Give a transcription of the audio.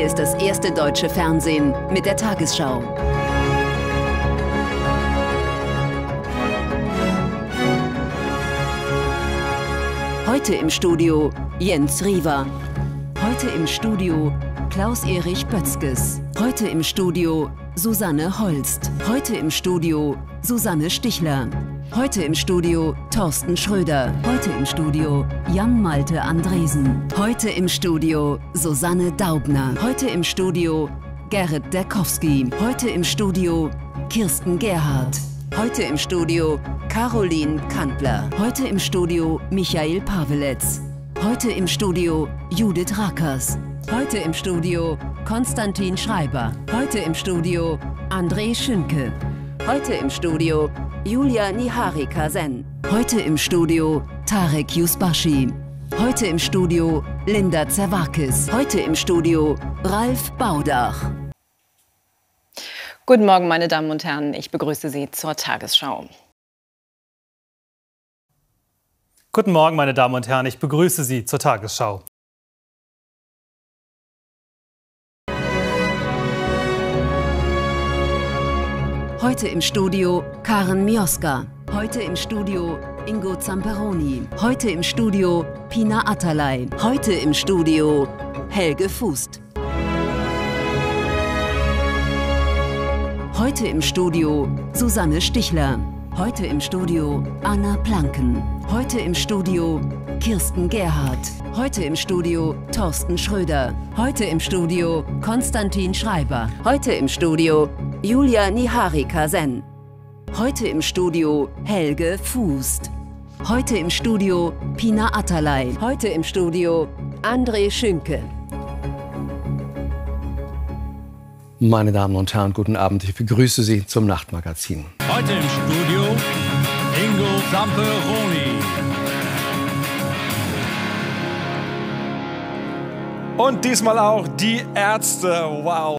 ist das erste deutsche Fernsehen mit der Tagesschau. Heute im Studio Jens Riva. Heute im Studio Klaus-Erich Bötzges. Heute im Studio Susanne Holst. Heute im Studio Susanne Stichler. Heute im Studio Thorsten Schröder. Heute im Studio Jan-Malte Andresen. Heute im Studio Susanne Daubner. Heute im Studio Gerrit Derkowski. Heute im Studio Kirsten Gerhardt. Heute im Studio Caroline Kandler. Heute im Studio Michael Paveletz. Heute im Studio Judith Rakers. Heute im Studio Konstantin Schreiber. Heute im Studio André Schünke. Heute im Studio Julia Niharika Sen. Heute im Studio Tarek Yusbashi. Heute im Studio Linda Zerwakis. Heute im Studio Ralf Baudach. Guten Morgen, meine Damen und Herren. Ich begrüße Sie zur Tagesschau. Guten Morgen, meine Damen und Herren. Ich begrüße Sie zur Tagesschau. Heute im Studio Karen Mioska. Heute im Studio Ingo Zamperoni. Heute im Studio Pina Atalay. Heute im Studio Helge Fußt. Heute im Studio Susanne Stichler. Heute im Studio Anna Planken. Heute im Studio Kirsten Gerhardt. Heute im Studio Thorsten Schröder. Heute im Studio Konstantin Schreiber. Heute im Studio Julia Niharika Sen. Heute im Studio Helge Fußt. Heute im Studio Pina Atalay. Heute im Studio André Schünke. Meine Damen und Herren, guten Abend. Ich begrüße Sie zum Nachtmagazin. Heute im Studio Ingo Zamperoni. Und diesmal auch die Ärzte. Wow.